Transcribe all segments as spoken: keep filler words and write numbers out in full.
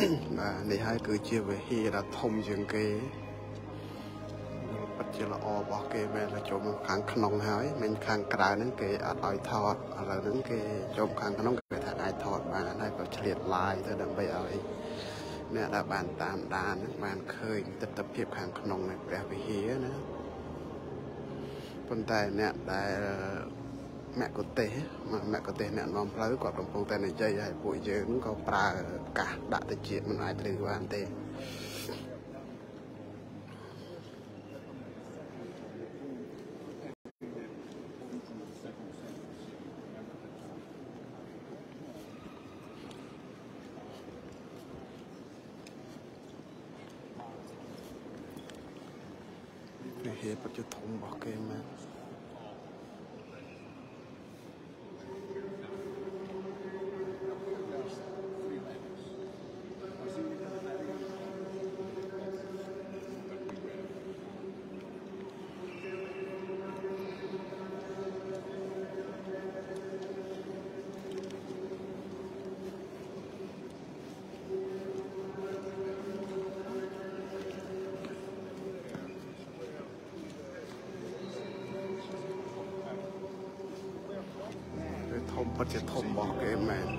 នេះហើយគឺជាវិហារដ៏ធំជាងគេពិតជាល្អរបស់គេមែនតែចូលមកខាងក្នុងហើយមិនខាងក្រៅហ្នឹងគេអត់ឲ្យថតឥឡូវហ្នឹងគេចូលខាងក្នុងគេថាអាចថតបានហើយក៏ឆ្លៀតឡាយទៅដើម្បីឲ្យអ្នកដែលបានតាមដានបានឃើញទស្សនវិជ្ជាខាងក្នុងនៃព្រះវិហារណាប៉ុន្តែអ្នកដែលមគ្គុទ្ទេសក៍មគ្គុទ្ទេសក៍អ្នកនាំផ្លូវគាត់កំពុងតែនិយាយឲ្យពួកយើងក៏ប្រើកាសដាក់តិចមិនអាចឮបានទេនេះហេតុបច្ចុប្បន្នរបស់គេមែនធំពិតជាធំរបស់គេមែន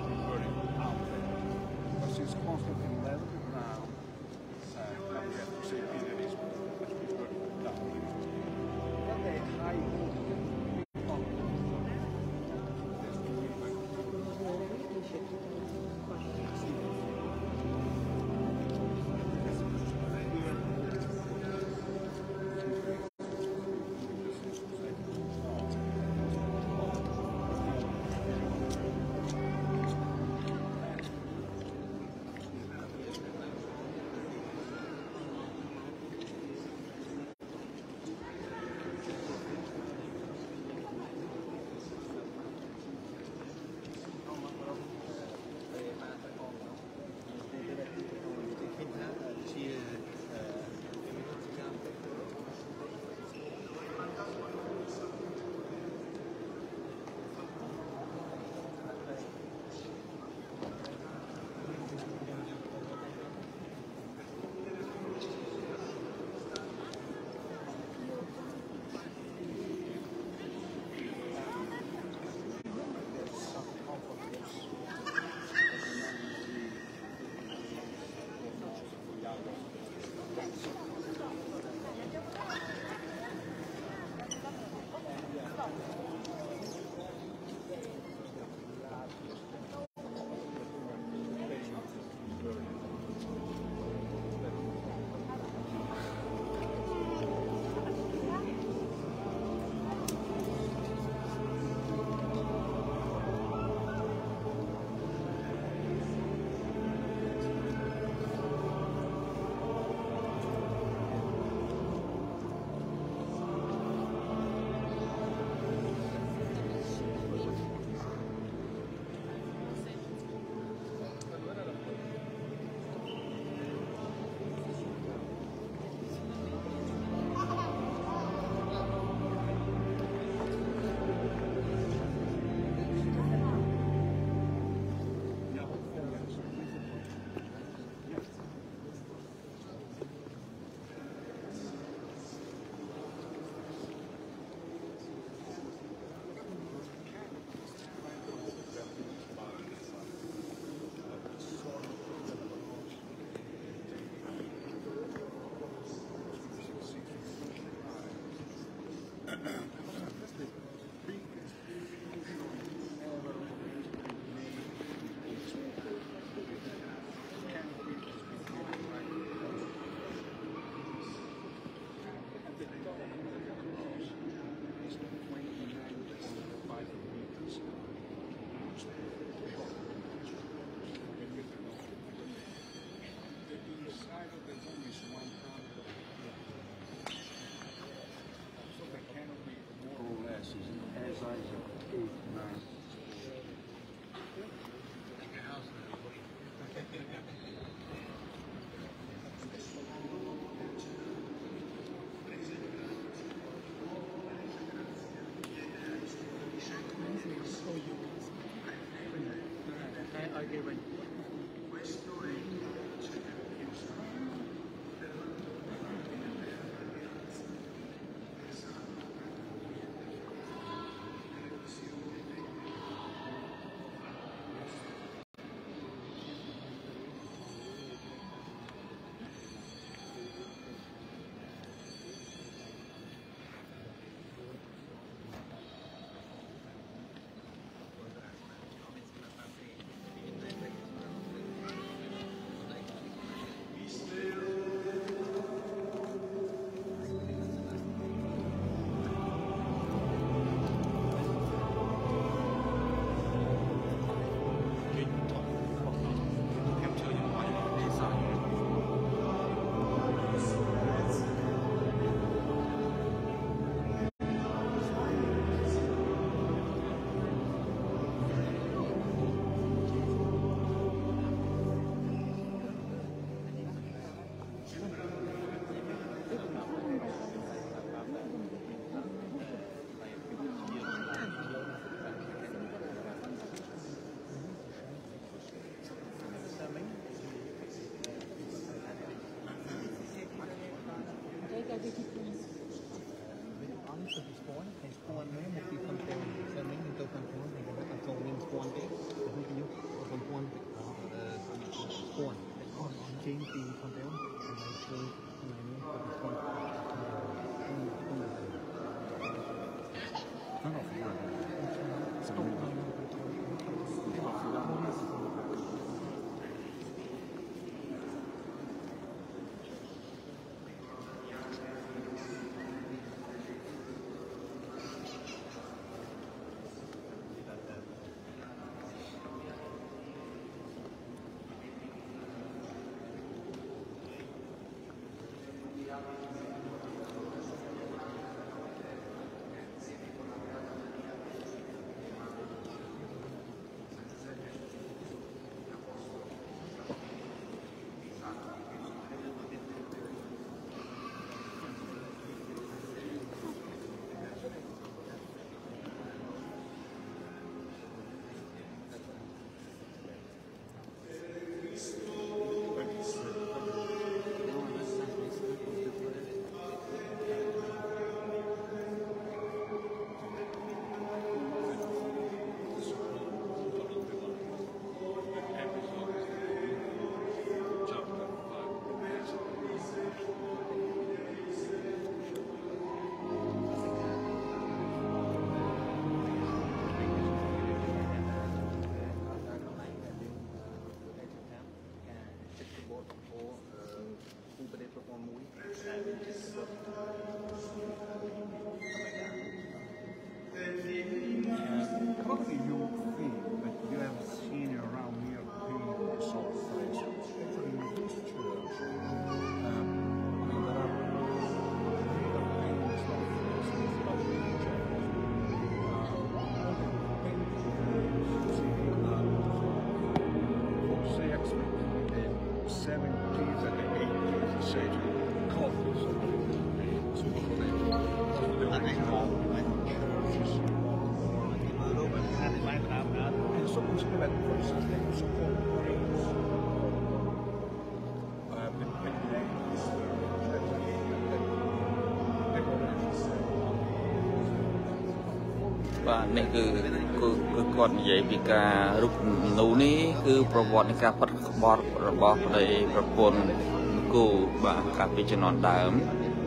បាទនេះគឺគឺគឺគាត់និយាយពីការរូបនូនេះគឺប្រវត្តិនៃការផុតក្បត់របស់ប្តីប្រពន្ធគូបាទកាលពីជំនាន់ដើម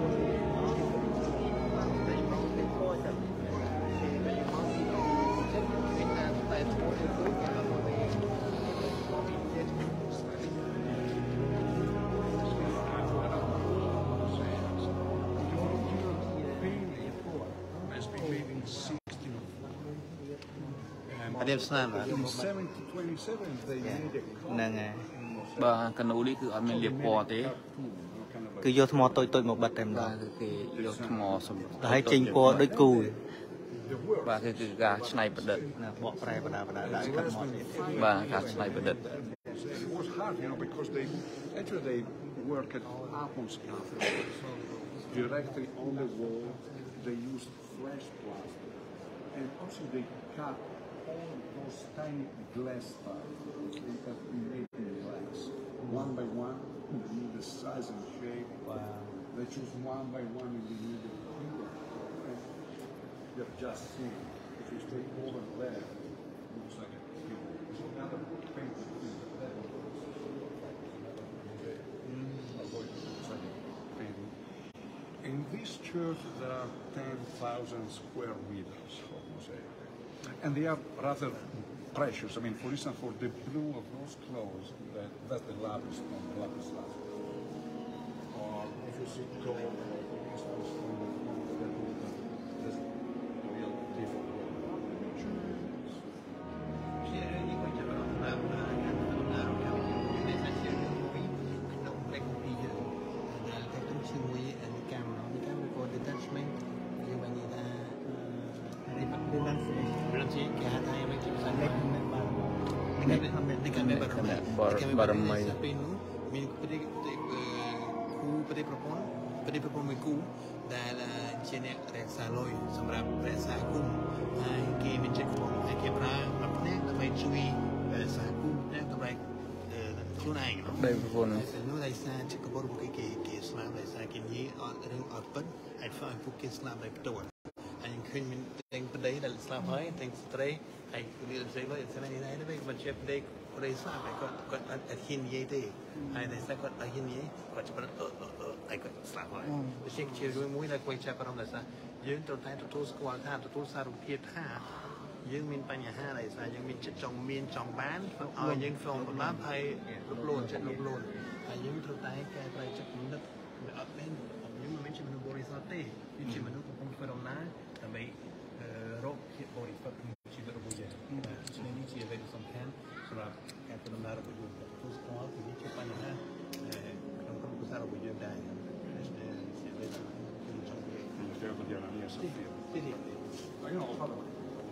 ហ្នឹងហើយបាទកណូនេះគឺអត់មានលាបពណ៌ទេគឺយកថ្មតូចតូចមកបិទតែម្ដងគឺគេយកថ្មសម្រាប់ហើយចេញពណ៌ដូចគូបាទគឺគឺការច្នៃប្រឌិតណាបកប្រែបដាបដាដាក់កាត់មកទៀតបាទការច្នៃប្រឌិត directly on the wall they used fresh plastic and also they cut all those tiny glass parts they have been made in glass one by one they knew the size and shape wow. They choose one by one and they knew the figure and you're just seeing if you stay over there it looks like a cube it's another painted thing that in this church there are ten thousand square meters of mosaic. And they are rather precious. I mean, for instance, for the blue of those clothes, that, that's the lapis stone, the lapis lazuli. Or if you see gold, for instance, on the front of the Buddha, there's a real different Baramai. មានប្រតិគូប្រតិប្រពន្ធប្រតិប្រពន្ធមួយគូដែលជាអ្នករក្សាលុយសម្រាប់រក្សាគុំហើយគេមានចិត្តខ្ពស់ហើយគេប្រើប្រាស់ផ្នែកដើម្បីជួយសហគមន៍ផ្នែកតម្លៃខ្លួនឯងដែលប្រពន្ធនោះដោយសារជាកបฏរបស់គេគេគេស្លាប់ដោយសារគេនិយាយអត់រឿងអត់ពិតហើយធ្វើឲ្យពួកគេស្លាប់ដោយផ្ទាល់ហើយឃើញមានទាំងប្តីដែលស្លាប់ហើយទាំងស្ត្រីហើយនិយាយស្អីលើស្អីនេះដែរមិនជាប្តីប្តីស្លាប់ហើយគាត់គាត់អត់ហ៊ាននិយាយទេហើយដោយសារគាត់អត់ហ៊ាននិយាយគាត់จะប្រត់ហើយគាត់ស្លាប់ហើយដូច្នេះជារឿងមួយដែលគួរចាប់អារម្មណ៍ដោយសារយើងត្រូវតែទទួលស្គាល់ថាទទួលសាររូបភាពថាយើងមានបញ្ហាដោយសារយើងមានចិត្តចង់មានចង់បានឲ្យយើងហ្វងបាបហើយលុបលូនចិត្តលុបលូនហើយយើងត្រូវតែកែប្រែចិត្តគំនិតវាអត់មានយើងមិនមែនជាមនុស្សបរិសុទ្ធទេគឺជាមនុស្សកំពុងធ្វើដំណើរដើម្បីរកភាពបរិសុទ្ធក្នុងជីវិតរបស់យើងដូច្នេះនេះជាអ្វីដែលសំខាន់សម្រាប់ការធ្វើដំណើររបស់យើងទទួលស្គាល់ពីនេះជាបញ្ហាក្នុងក្រុមគ្រួសាររបស់យើងដែរជាអ្វីដែលខ្ញុំចង់និយាយ Deve odiare la mia Sofia. Sì, sì. Ma io non lo farò.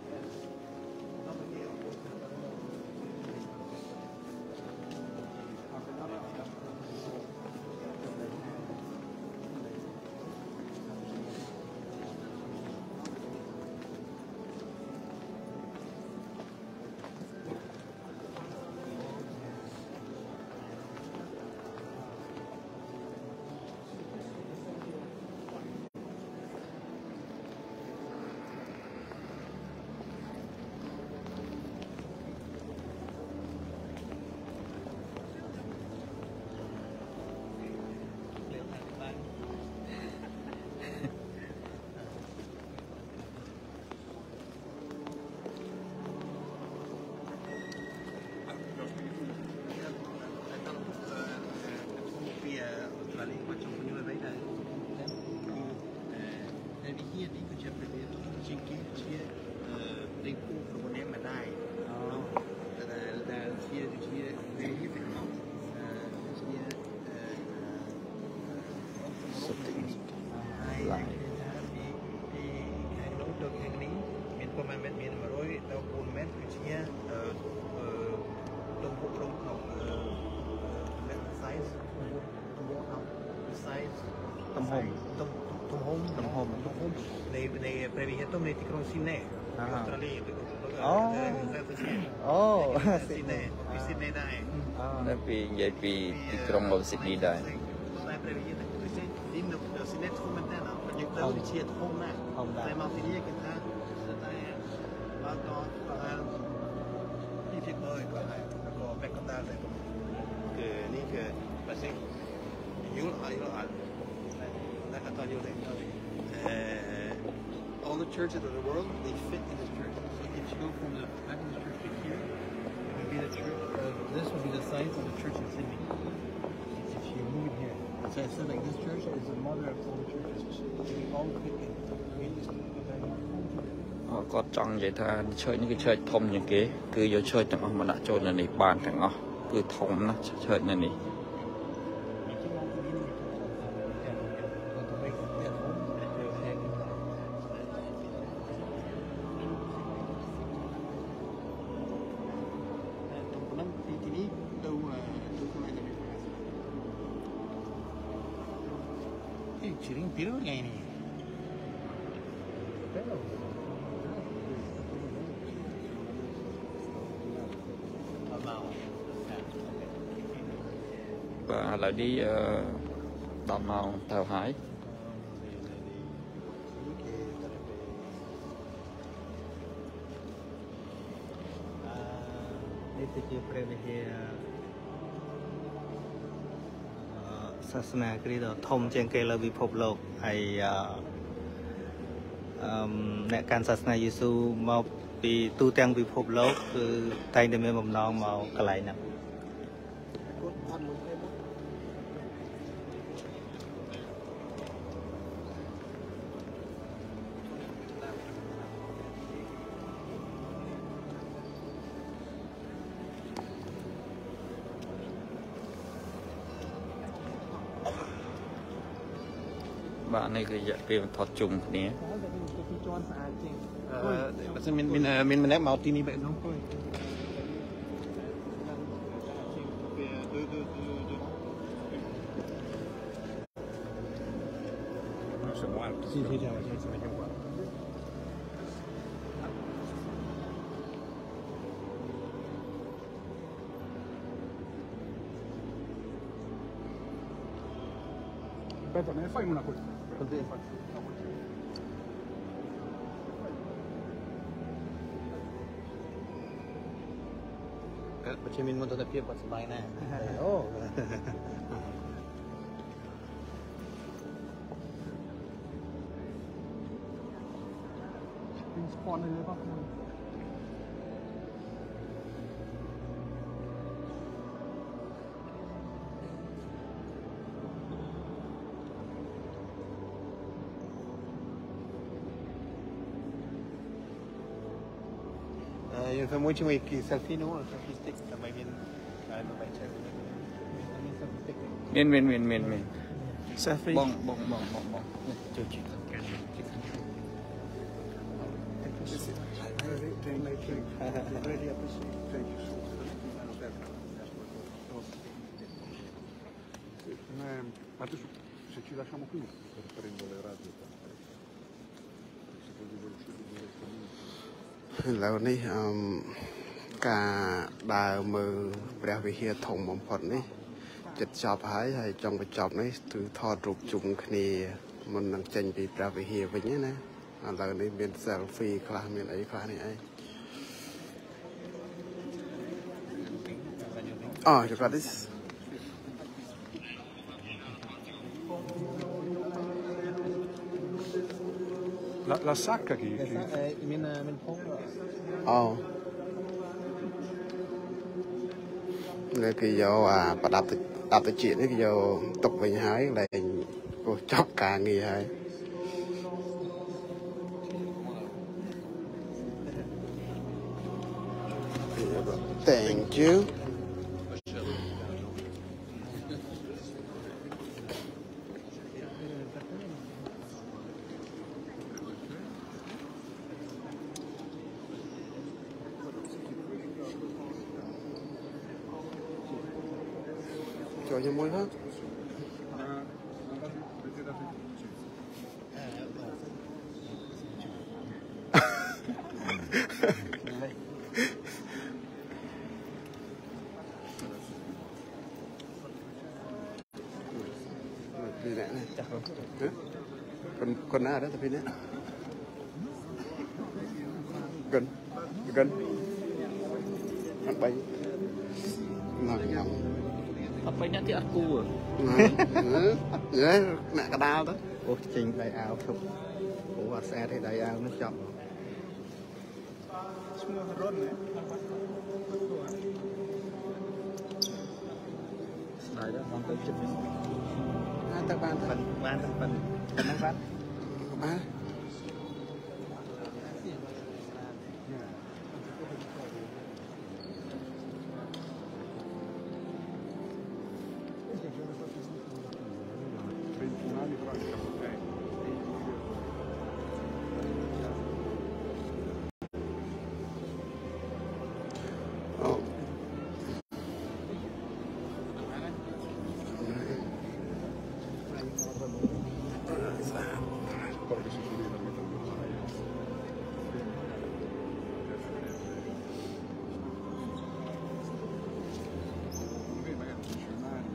Tâm hồn tâm tâm hồn tâm hồn tâm hồn này này bởi vì tôi này thì không xin nè Australia oh xin nè xin nè đây តែពីនិយាយពីទីក្រុងរបស់ស៊ីដនីដែរតែប្រវិញ្ញាដូចជាទីនៅស៊ីដនីធំមែនតើយើងទៅវិជាធំណាស់តែមកទីនេះគេថាតែបើតបើទីទីមើលក៏ហើយក៏បែកកណ្ដាលដែរគឺនេះគឺបើសិនយល់ឲ្យយល់អត់ Uh, all the churches of the world, they fit in this church. So if you go from the back of the church to here, it would be the church. Uh, this would be the size of the church in Sydney. If you move it here, so I said like this church is the mother of all the churches. We all fit in. We just គាត់ចង់និយាយថាឆើចនេះគឺឆើចធំជាងគេគឺយកឆើចទាំងអស់មកដាក់ចូលនៅនេះបានទាំងអស់គឺធំណាស់ឆើចនៅនេះ Chiring biru ngày này. Và lại đi đào màu thảo hải. Đây là chiếc xe về សាសនាគ្រីស្ទធំជាងគេលើពិភពលោកហើយអឺអ្នកកាន់សាសនាយេស៊ូមកពីទូទាំងពិភពលោកគឺតែងតែមានបំណងមកកន្លែងហ្នឹង bạn này thì dạy về thọt trùng này mình mình mình mình ép máu tí ní vậy không thôi Sì, sì, già, già, già, già. aspetta, ne fai una cosa. Così. Perché mi monta da più qua sbai nè. Oh. Spawn in the យើងធ្វើមួយជាមួយ selfie នោះ selfie stick ដើម្បីមានដើម្បីចែកមានមានមានមានមានមាន selfie បងបងបងបងបងជួយជួយ Really appreciate. Thank you so much. Adesso se ci lasciamo qui per prendo le radio. Se voglio uscire direttamente. ឥឡូវនេះអឺការដើរមើលព្រះវិហារធំបំផុតនេះចិត្តចប់ហើយហើយចង់បញ្ចប់នេះគឺថតរូបជុំគ្នាមុននឹងចេញពីព្រះវិហារវិញណាឥឡូវនេះមាន selfie ខ្លះមានអីខ្លះនេះអី Oh, you got this? La, la sacca che... che... មានមានផុងអូនេះគេយកអាប្រដាប់ទឹកដាប់ទឹកជាតិនេះគេយកទុកវិញហើយលែងពោះចប់ការងារហើយ Thank you. Cho cho môi hết. Đi lại này. Con con nào đó tapi nè. Gần gần. Ăn bay. Ngon ngon. អត់បីអ្នកទីអត់គូហ៎យេអ្នកកដាលទៅអូចេញដៃអាវធប់អូអត់ស្អាតទេដៃអាវនោះចាប់ Semua ron ya. ស្ដាយដល់បងទៅចិត្តវិញអាទៅបានបានបានបានប៉ុណ្ណឹងបានបាន ventunali franca potente. Oh. Porque si tuviera la metà magari funzionari.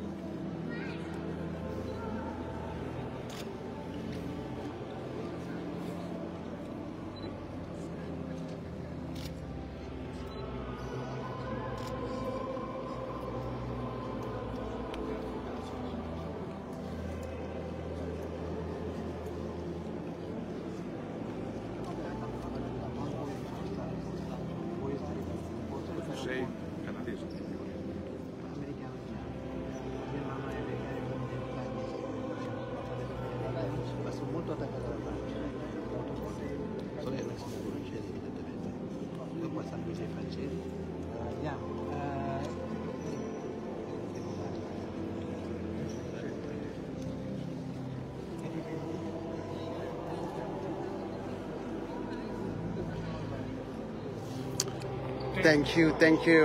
Sei canadese. Ma sono molto attaccato alla Francia. Sono le sono francesi evidentemente. Io poi sanno che sei francesi. Andiamo. Thank you thank you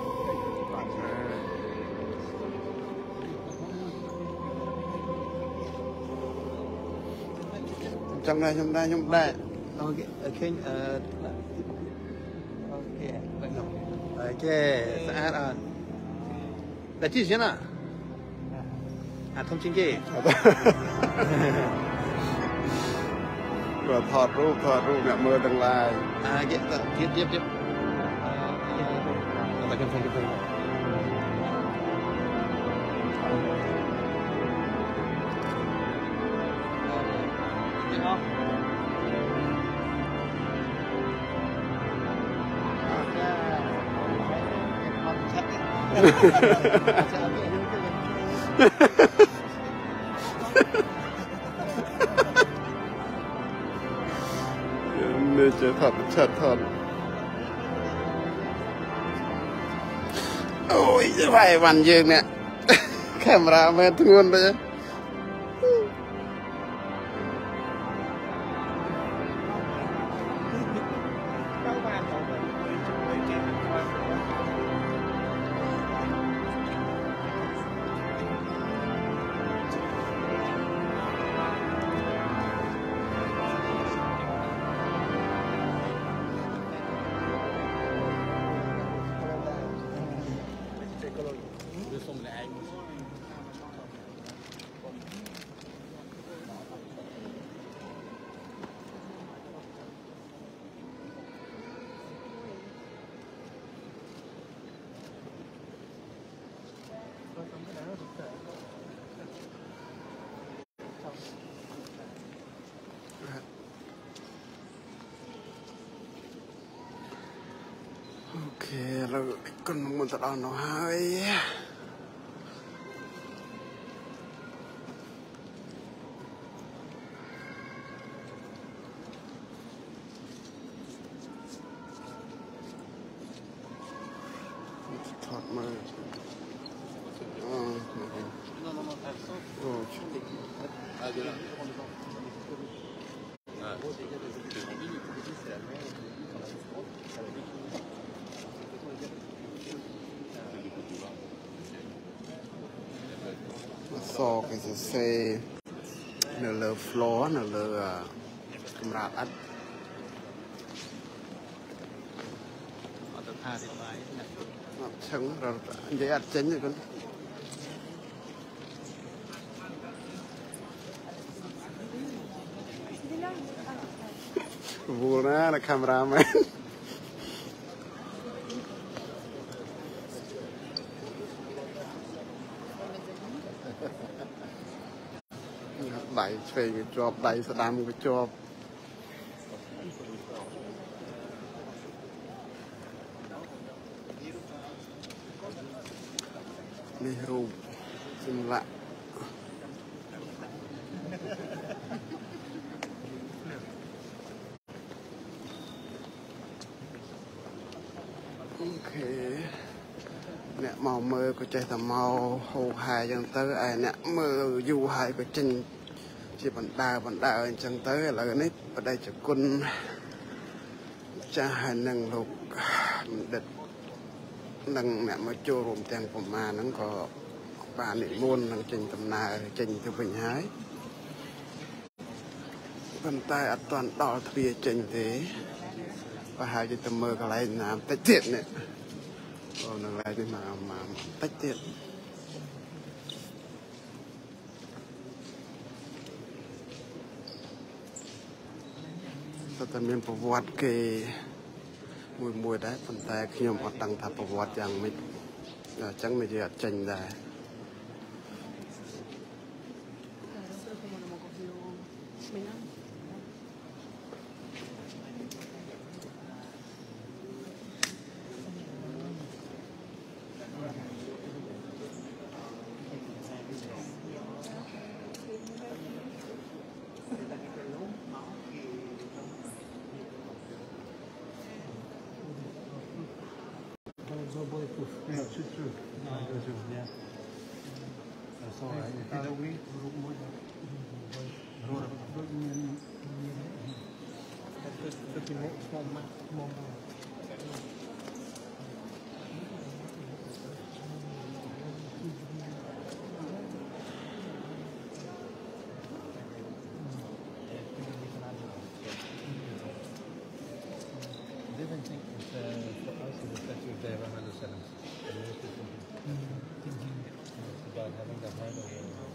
ចង់ដែរខ្ញុំដែរខ្ញុំដែរ Ok, ok, uh, ok, ok, saat on. Dah cheese je nak? អាធំជាងគេក៏ថតរូបថតរូបអ្នកមើលទាំងឡាយអាយទៅទៀតទៀតទៀតតែខ្ញុំឃើញគេទៅនេះជាថតឆាត់ថតអូយវាយវ៉ាន់យើងនេះកាមេរ៉ាមែនធ្ងន់ទៅអូខេឥឡូវគុណមុនទៅដល់នោះហើយថតមើលអូអូសោគេសរសេរនៅលើ floor នៅលើកម្រាលឥដ្ឋអត់ទៅថាទេបាយអត់ឆឹងរត់និយាយអត់ចេញទេគុណវល់ណានៅកាមេរ៉ាមែនដៃឆ្វេងក៏ជាប់ដៃស្ដាំក៏ជាប់នេះរូបសម្លាក់អូខេអ្នកមកមើលក៏ចេះតែមកហូរហាយអញ្ចឹងទៅឯអ្នកមើលយូរហើយក៏ចេញជាបណ្ដាបណ្ដាអញ្ចឹងទៅឥឡូវនេះបដិជគុណចាស់ហើយនឹងលោកបណ្ឌិតនឹងអ្នកមកចូលរួមទាំងប្រមាណហ្នឹងក៏បាននិមន្តនឹងចេញដំណើរចេញទៅវិញហើយប៉ុន្តែអត់ទាន់ដល់ទ្វារចេញទេប្រហែលជាទៅមើលកន្លែងណាបន្តិចទៀតនេះអូនៅកន្លែងនេះមកមកបន្តិចទៀតតែមានប្រវត្តិគេមួយមួយដែរប៉ុន្តែខ្ញុំអត់ដឹងថាប្រវត្តិយ៉ាងម៉េចអញ្ចឹងនិយាយអត់ចេញដែរ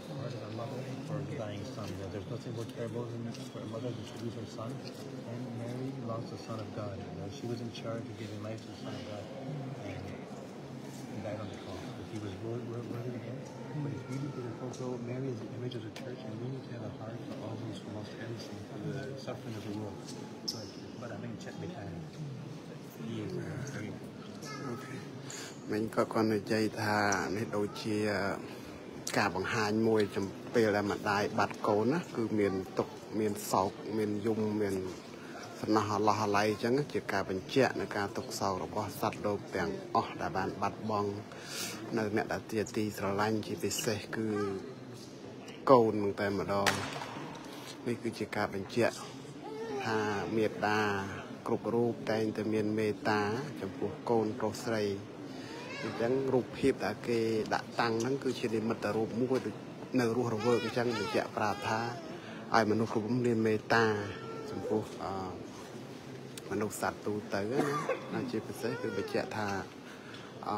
heart of a mother for a dying son. You know, there's nothing more terrible than for a mother to lose her son. And Mary lost the Son of God. You know, she was in charge of giving life to the Son of God, and he died on the cross. But he was worthy to death. But it's really good. Also, Mary is the image of the church, and we need to have a heart for all those who lost everything, for the suffering of the world. But, but I think check the time. He is very important. Okay. មិញក៏គាត់និយាយថានេះដូចជាការបង្ហាញមួយចំពេលដែលម្ដាយបាត់កូនណាគឺមានទុកមានសោកមានយំមានសំណោះអាឡោះអាល័យអញ្ចឹងជាការបញ្ជាក់នៃការទុកសោករបស់សត្វលោកទាំងអស់ដែលបានបាត់បង់នៅអ្នកដែលជាទីស្រឡាញ់ជាពិសេសគឺកូននឹងតែម្ដងនេះគឺជាការបញ្ជាក់ថាមេត្តាគ្រប់រូបតែងតែមានមេត្តាចំពោះកូនប្រុសស្រីអញ្ចឹងរូបភាពដែលគេដាក់តាំងហ្នឹងគឺជានិមិត្តរូបមួយដូចនៅរស់រវើកអញ្ចឹងបញ្ជាក់ប្រាប់ថាឲ្យមនុស្សគ្រប់រូបមានមេត្តាចំពោះអឺមនុស្សសត្វទូទៅណាជាពិសេសគឺបញ្ជាក់ថាអឺ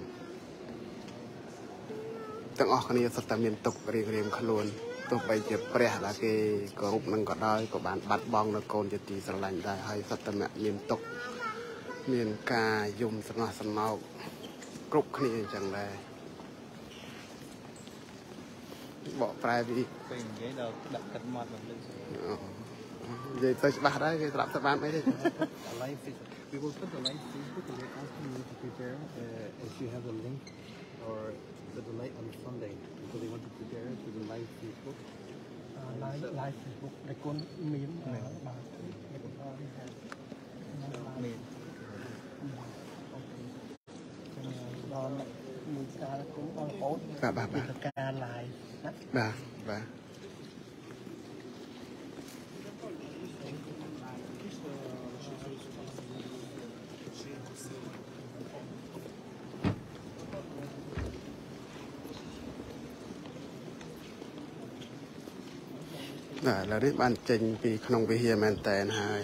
ទាំងអស់គ្នាសុទ្ធតែមានទុក្ខរៀងរៀងខ្លួនទោះបីជាព្រះដែលគេគោរពនឹងក៏ដោយក៏បានបាត់បង់នៅកូនជាទីស្រឡាញ់ដែរហើយសុទ្ធតែមានទុក្ខមានការយំសំណោះសំណោកគ្រប់គ្នាអញ្ចឹងដែរបកប្រែពីពេលនិយាយដល់ដាក់កាត់មាត់មកលើនិយាយទៅច្បាស់ដែរគេស្រាប់តែបានអីទេ Live Facebook. We will put the live Facebook and we're asking you to prepare uh, if you have a link or the light on Sunday because they want to prepare to the live Facebook. Uh, live live Facebook. តែគុណមានបាទមានដល់មួយការគុំបងប្អូនបាទបាទបាទការ live ណាបាទបាទបាទឥឡូវនេះបានចេញពីក្នុងវិហារមែនតែនហើយ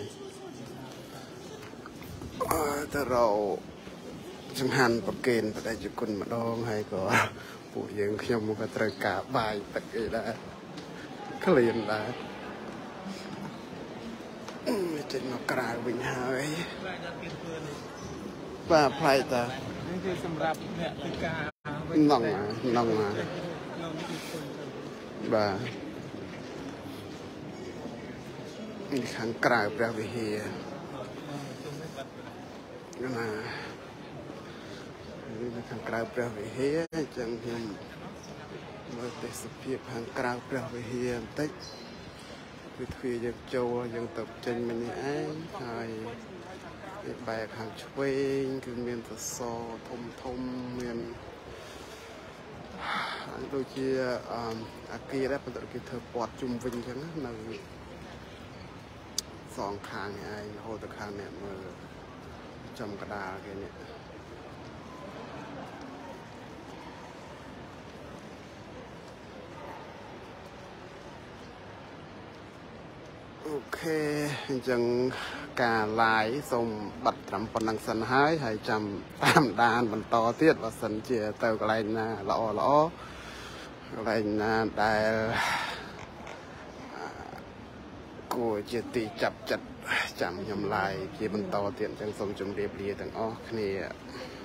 អឺទៅរកចង្ហាន់ប្រគេនបដិជគុណម្ដងហើយក៏ពួកយើងខ្ញុំក៏ត្រូវការបាយទឹកអីដែរក្លៀនដែរចេញមកក្រៅវិញហើយបាទផ្លែតានេះគឺសម្រាប់អ្នកធ្វើការនងនងបាទខាងក្រៅព្រះវិហារណានេះខាងក្រៅព្រះវិហារអញ្ចឹងខ្ញុំមើលទេសភាពខាងក្រៅព្រះវិហារបន្តិចគឺទ្វារយើងចូលយើងទៅចេញមិញនេះឯងហើយនេះបែរខាងឆ្វេងគឺមានសសរធំធំមានដូចជាអាគារដែរប៉ុន្តែគេធ្វើព័ទ្ធជុំវិញអញ្ចឹងនៅសងខាងនេះឯងរហូតទៅខាងនេះមើលចំកដាលគេនេះអូខេអញ្ចឹងការ live សូមបាត់ត្រឹមប៉ុណ្្នឹងសិនហើយហើយចាំតាមដានបន្តទៀតបើសិនជាទៅកន្លែងណាល្អល្អកន្លែងណាដែលគួរជាទីចាប់ចិត្តចាំខ្ញុំ live ជាបន្តទៀតអញ្ចឹងសូមជម្រាបលាទាំងអស់គ្នា